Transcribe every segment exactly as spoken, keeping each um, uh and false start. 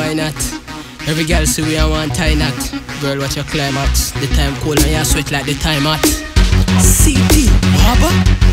why not? Every girl see we and want tie knot. Girl, watch your climax. The time cold and you sweat like the time hot. C D, Baba.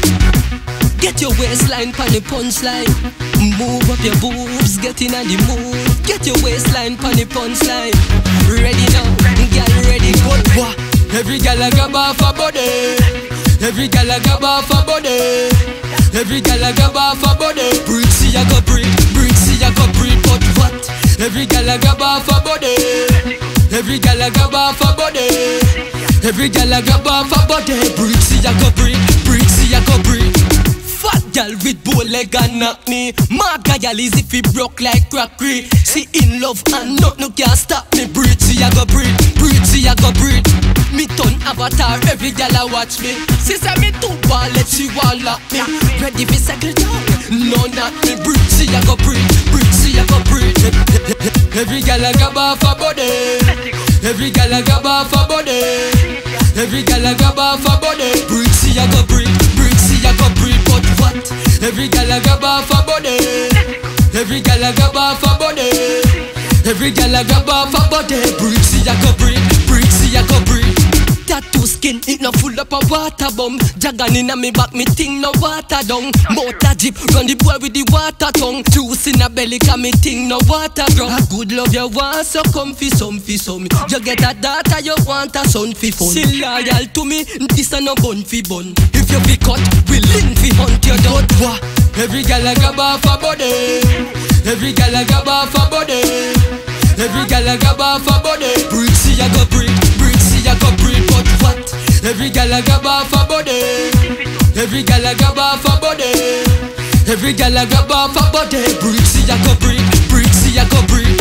Get your waistline pon the punchline. Move up your boobs, get in on the mood. Get your waistline pon the punchline. Ready now, girl ready. But what? Every girl a grab off a body. Every girl a grab off a body. Every girl a grab off a body. Breathe, see ya go breathe. Breathe, see ya go breathe. But what? Every girl a grab off a body. Every girl a grab off a body. Every girl a grab off a body. Breathe, see ya go breathe. Breathe, see ya go breathe. Fat girl with bow leg and knock me. Marga girl is if he broke like crockery. She in love and nothing can stop me. Breathe, see ya go breathe. Breathe, see ya go breathe. Me turn avatar, every girl a watch me. She say me too bad, let she wall lock me. Ready for second down, no not me. Breathe, see ya go breathe. Breathe, see ya go breathe. Every girl a grab off a body. Every girl a grab off a body. Every girl a grab off a body. Breathe, see ya go breathe. Breathe, see ya go breathe. But what? Every girl a grab off a body. Every girl a grab off a body. Every girl a grab off a body. Breathe, see ya go breathe. Breathe, see ya go breathe. Tattoo skin, it no full up a water bomb. Jagan inna me back, me ting no water down. Motor jeep, run the boy with the water tongue. Juice in a belly, cause me ting no water drum. A good love you want, so come fi some fi some. You get a daughter, you want a son fi fun. She loyal to me, this a no bun fi bun. If you be cut, we lean fi hunt you down. What? Every girl a grab off a body. Every girl a grab off a body. Every girl a grab off a body. Breathe, see ya go breathe. Breathe, see ya go breathe. But what? Every girl a grab off a body. Every girl a grab off a body. Every girl a grab off a body. Breathe, see ya go breathe. Breathe, see ya go breathe.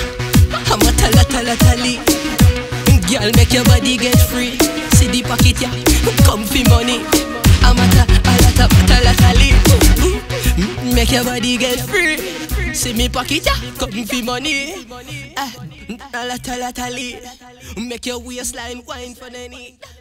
I'm a tala tala tali. Girl, make your body get free. See the pocket ya, comfy money. I'm a ta a ta tala tali. Make your body get free. See me pocket ya, comfy money. Ah, tala tala tali. Make your waistline wine for the knee.